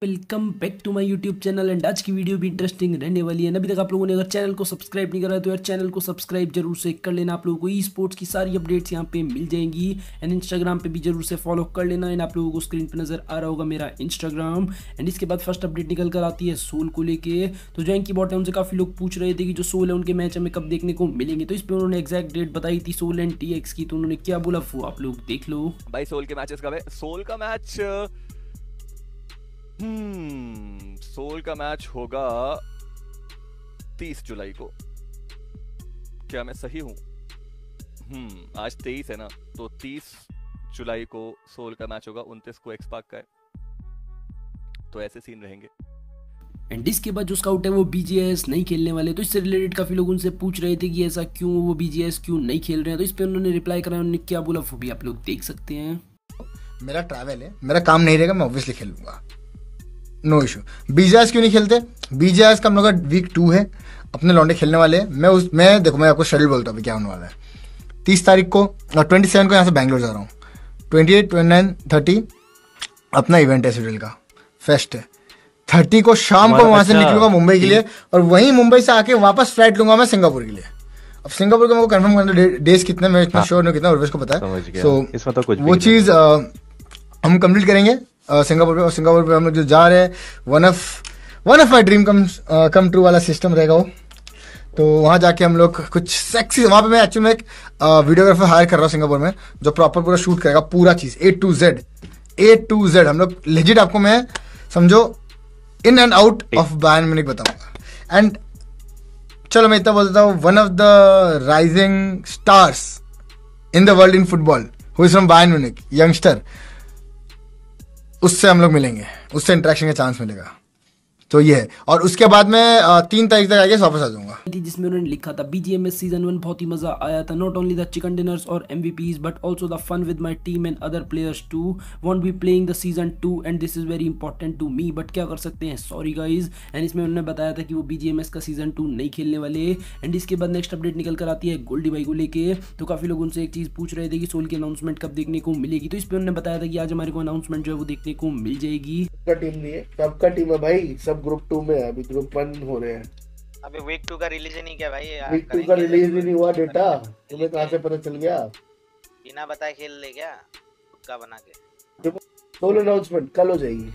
Welcome back to my YouTube channel and आज की video भी इंटरेस्टिंग रहने वाली है। अभी तक आप लोगों ने अगर चैनल को सब्सक्राइब नहीं करा है तो यार चैनल को सब्सक्राइब जरूर से कर लेना। आप लोगों को ई स्पोर्ट्स की सारी अपडेट्स यहाँ पे मिल जाएंगी एंड इंस्टाग्राम पे भी जरूर से फॉलो कर लेना। एंड आप लोगों को स्क्रीन पे नजर आ रहा होगा मेरा इंस्टाग्राम। एंड इसके बाद फर्स्ट अपडेट निकल कर आती है सोल को लेके। तो जो इनकी बॉट है उनसे काफी लोग पूछ रहे थे कि जो सोल है उनके मैच हमें कब देखने को मिलेंगे। तो इस पर उन्होंने एक्जैक्ट डेट बताई थी सोल एंड TX की। तो उन्होंने क्या बोला वो आप लोग देख लो। भाई सोल के मैचेस कब है? सोल का मैच सोल का मैच होगा 30 जुलाई को। क्या मैं सही हूँ? आज 23 है ना, तो 30 जुलाई को सोल का मैच होगा। 29 को एक्स पार्क का है, तो ऐसे सीन रहेंगे। एंड इसके बाद जो स्काउट है वो BGS नहीं खेलने वाले। तो इससे रिलेटेड काफी लोग उनसे पूछ रहे थे कि ऐसा क्यों, वो BGS क्यों नहीं खेल रहे हैं। तो इस पे उन्होंने रिप्लाई करा, उन्होंने क्या बोला वो भी आप लोग देख सकते हैं। मेरा ट्रैवल है, मेरा काम नहीं रहेगा, मैं ऑब्वियसली खेलूंगा, नो इशू। BGS क्यों नहीं खेलते? BGS का हम लोग का वीक 2 है, अपने लौंडे खेलने वाले हैं। मैं देखो, मैं आपको शेड्यूल बोलता हूँ क्या होने वाला है। 30 तारीख को और 27 को यहाँ से बैंगलोर जा रहा हूँ। 28, 29, 30 अपना इवेंट है, शेड्यूल का फेस्ट है। 30 को शाम को वहाँ से निकलूंगा मुंबई के लिए, और वहीं मुंबई से आके वापस फ्लाइट लूंगा मैं सिंगापुर के लिए। अब सिंगापुर का मेरे को कंफर्म करना डेज कितने, मैं इतना श्योर नहीं, कितना उर्वेश को पता है। सो वो चीज़ हम कंप्लीट करेंगे सिंगापुर पे। और सिंगापुर पे हम लोग जो जा रहे हैं, one of my dream come true वाला सिस्टम रहेगा वो। तो वहाँ जाके हम लोग कुछ सेक्सी, वहाँ पे मैं एक्चुअली में एक वीडियोग्राफर हायर कर रहा हूँ सिंगापुर में, जो प्रॉपर पूरा शूट करेगा पूरा चीज़ A to Z। हम लोग लेजिट आपको मैं समझो in and out of Bayern Munich बताऊंगा। एंड चलो मैं इतना बोलता हूँ, one of the rising stars in the world in football who is from Bayern Munich, youngster, उससे हम लोग मिलेंगे, उससे इंटरेक्शन का चांस मिलेगा। तो ये है। और उसके बाद मैं 3 तारीख तक आके वापस आ जाऊंगा। जिसमें उन्होंने लिखा था BGMS सीजन 1 बहुत ही मजा आया था। Not only the chicken dinners और MVPs but also the fun with my team and other players too. Won't be playing the season 2 and this is very important to me, but क्या कर सकते हैं, sorry guys. And इसमें उन्होंने बताया था कि वो BGMS का सीजन 2 नहीं खेलने वाले। एंड इसके बाद नेक्स्ट अपडेट निकल कर आती है गोल्डी भाई को लेके। तो काफी लोग उनसे एक चीज पूछ रहे थे कि सोल की अनाउंसमेंट कब देखने को मिलेगी। तो इस पर उन्होंने बताया था कि आज हमारे को अनाउंसमेंट जो है वो देखने को मिल जाएगी। टीम नहीं है, सबका टीम है भाई, सब ग्रुप 2 में है, अभी ग्रुप 1 हो रहे हैं। अबे वीक 2 का रिलीज नहीं किया भाई यार। वीक 2 का रिलीज ही नहीं हुआ डेटा, तुम्हें कहां से पता चल गया? बिना बताए खेल ले क्या खुद का बना के? सोल अनाउंसमेंट कल हो जाएगी।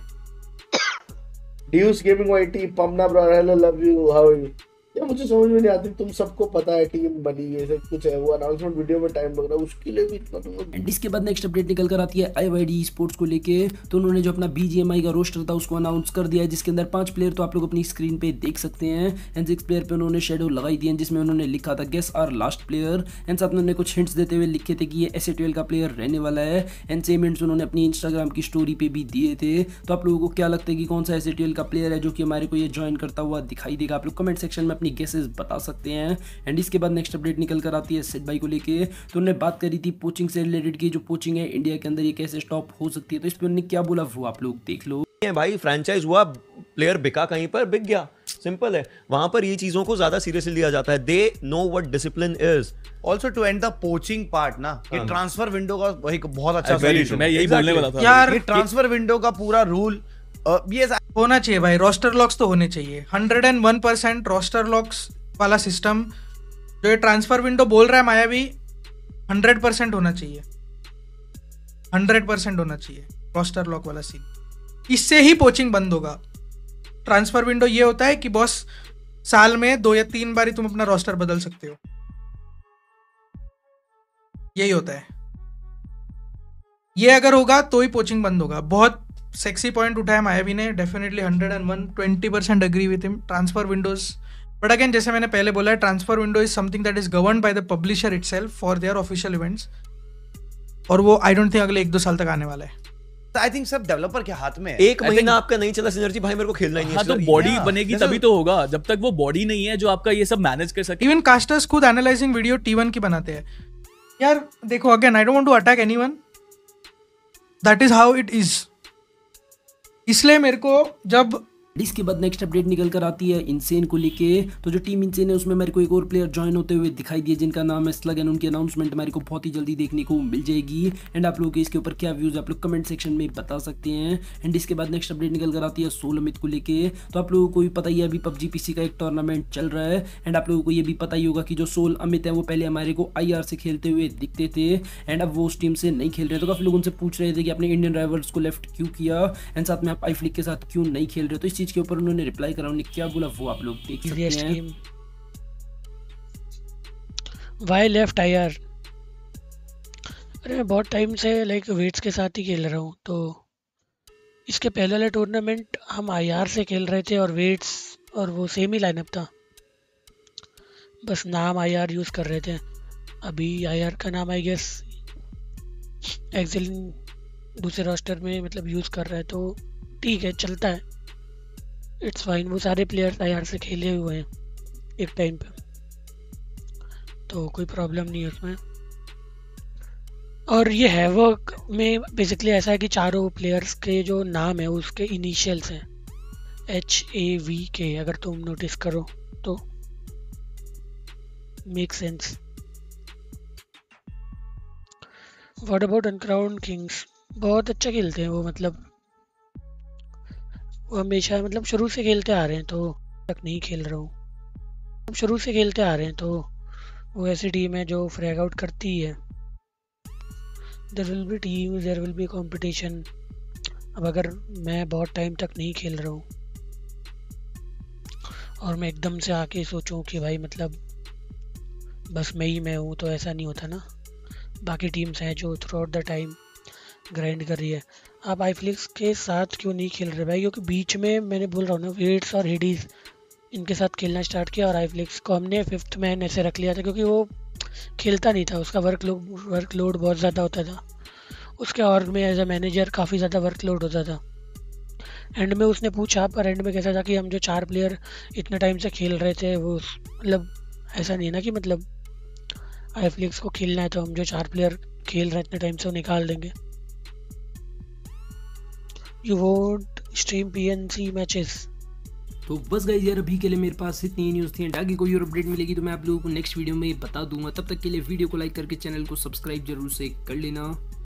ड्यूस गेमिंग YT, पमना bro, hello love you, how are you? यार मुझे समझ में नहीं आती, तुम सबको पता है टीम बनी है, सब कुछ है, वो अनाउंसमेंट वीडियो में टाइम लग रहा है, उसके लिए भी इतना तुम। एंड इसके बाद नेक्स्ट अपडेट निकल कर आती है IYD स्पोर्ट्स को लेके। तो उन्होंने जो अपना BGMI का रोस्टर था उसको अनाउंस कर दिया है, जिसके अंदर 5 प्लेयर तो आप लोग अपनी स्क्रीन पे देख सकते हैं। एंड 6 प्लेयर पे उन्होंने शेडो लगाई दी है, जिसमें उन्होंने लिखा था guess our last player. And साथ में उन्होंने कुछ हिंट्स देते हुए लिखे थे कि ये SA12 का प्लेयर रहने वाला है। एंड सेम हिंट्स उन्होंने अपनी इंस्टाग्राम की स्टोरी पे भी दिए थे। तो आप लोगों को क्या लगता है कि कौन सा SA12 का प्लेयर है जो कि हमारे को ये ज्वाइन करता हुआ दिखाई देगा? आप लोग कमेंट सेक्शन में अपनी गेसेस बता सकते हैं। एंड इसके बाद नेक्स्ट अपडेट निकल कर आती है सेट भाई को लेके। तो उन्होंने बात करी थी पोचिंग से रिलेटेड की, जो पोचिंग है इंडिया के अंदर ये कैसे स्टॉप हो सकती है। तो इस पर उन्होंने क्या बोला वो आप लोग देख लो। भाई फ्रेंचाइज हुआ, प्लेयर बिका कहीं पर, बिक गया, सिंपल है। वहां पर ये चीजों को ज्यादा सीरियसली लिया जाता है। They know what discipline is. Also too and the poaching part ना, ये ट्रांसफर विंडो का एक बहुत अच्छा सॉल्यूशन, मैं यही बोलने वाला था यार। ये ट्रांसफर विंडो का पूरा रूल ये होना चाहिए भाई। रोस्टर लॉक्स तो होने चाहिए, 101% रोस्टर लॉक्स वाला सिस्टम जो ये ट्रांसफर विंडो बोल रहा है मायावी, 100% होना चाहिए, 100% होना चाहिए रोस्टर लॉक वाला सीन। इससे ही पोचिंग बंद होगा। ट्रांसफर विंडो ये होता है कि बॉस साल में 2 या 3 बार ही तुम अपना रोस्टर बदल सकते हो, यही होता है। ये अगर होगा तो ही पोचिंग बंद होगा। बहुत सेक्सी पॉइंट उठाया मायावी ने, definitely 101-20% agree with him. Transfer windows, but again जैसे मैंने पहले बोला है, transfer window is something that is governed by the publisher itself for their official events, और वो आई डोंट थिंक अगले 1-2 साल तक आने वाला है। आई थिंक सब डेवलपर के हाथ में है। एक महीना आपका नहीं चला सिनर्जी भाई, मेरे को खेलना ही नहीं है। तो बॉडी बनेगी तभी तो होगा, जब तक वो बॉडी नहीं है जो आपका ये सब मैनेज कर सके। इवन कास्टर्स खुद एनालाइजिंग वीडियो T1 की बनाते हैं यार। देखो again, I don't want to attack anyone, that is how it is. इसलिए मेरे को जब इसके बाद नेक्स्ट अपडेट निकल कर आती है इनसेन को लेके। तो जो टीम इनसेन है उसमें मेरे को एक और प्लेयर ज्वाइन होते हुए दिखाई दिए जिनका नाम है स्लग, एंड उनकी अनाउंसमेंट मेरे को बहुत ही जल्दी देखने को मिल जाएगी। एंड आप लोगों के इसके ऊपर क्या व्यूज आप लोग कमेंट सेक्शन में बता सकते हैं। एंड इसके बाद नेक्स्ट अपडेट निकल कर आती है सोल अमित को लेके। तो आप लोगों को भी पता ही है अभी पबजी पीसी का एक टूर्नामेंट चल रहा है। एंड आप लोगों को ये भी पता ही होगा कि जो सोल अमित है वो पहले हमारे को IR से खेलते हुए दिखते थे एंड अब वो उस टीम से नहीं खेल रहे। तो काफी लोग उनसे पूछ रहे थे कि आपने इंडियन राइवल्स को लेफ्ट क्यों किया एंड साथ में आप आई फ्लिक के साथ क्यों नहीं खेल रहे। तो इस चीज के ऊपर उन्होंने रिप्लाई करा, उन्होंने क्या बोला वो आप लोग देख सकते हैं। Why left IR? अरे मैं बहुत टाइम से लाइक वेट्स के साथ ही खेल रहा हूँ। तो इसके पहले वाले टूर्नामेंट हम IR से खेल रहे थे और वेट्स और वो सेम ही लाइनअप था, बस नाम IR यूज़ कर रहे थे। अभी IR का नाम आई गेस एक्सेल दूसरे रोस्टर में मतलब यूज़ कर रहा है, तो ठीक है चलता है, इट्स फाइन। वो सारे प्लेयर्स IR से खेले हुए हैं एक टाइम पे, तो कोई प्रॉब्लम नहीं है उसमें। और ये हैवक में बेसिकली ऐसा है कि चारों प्लेयर्स के जो नाम है उसके इनिशियल्स हैं HAVK, अगर तुम नोटिस करो तो make sense. What about uncrowned kings? बहुत अच्छा खेलते हैं वो, मतलब वो हमेशा मतलब शुरू से खेलते आ रहे हैं, तो तक नहीं खेल रहा हूँ, शुरू से खेलते आ रहे हैं। तो वो ऐसी टीम है जो फ्रैग आउट करती है। There will be team, there will be competition. अब अगर मैं बहुत टाइम तक नहीं खेल रहा हूँ और मैं एकदम से आके सोचूं कि भाई मतलब बस मैं हूँ, तो ऐसा नहीं होता ना। बाकी टीम्स हैं जो throughout the time grind कर रही है। आप आईफ्लिक्स के साथ क्यों नहीं खेल रहे भाई? क्योंकि बीच में मैंने बोल रहा हूँ ना, वेट्स और हेडीज इनके साथ खेलना स्टार्ट किया और आईफ्लिक्स को हमने 5th मैन ऐसे रख लिया था, क्योंकि वो खेलता नहीं था, उसका वर्कलोड बहुत ज़्यादा होता था। उसके और में एज अ मैनेजर काफ़ी ज़्यादा वर्कलोड होता था। एंड में उसने पूछा, पर एंड में कैसा था कि हम जो 4 प्लेयर इतने टाइम से खेल रहे थे, वो मतलब ऐसा नहीं है ना कि मतलब आईफ्लिक्स को खेलना है तो हम जो 4 प्लेयर खेल रहे हैं इतने टाइम से वो निकाल देंगे। You won't stream PNC matches? तो बस गाइस यार अभी के लिए मेरे पास इतनी न्यूज़ थी। आगे कोई और अपडेट मिलेगी तो मैं आप लोगों को नेक्स्ट वीडियो में बता दूंगा। तब तक के लिए वीडियो को लाइक करके चैनल को सब्सक्राइब जरूर से कर लेना।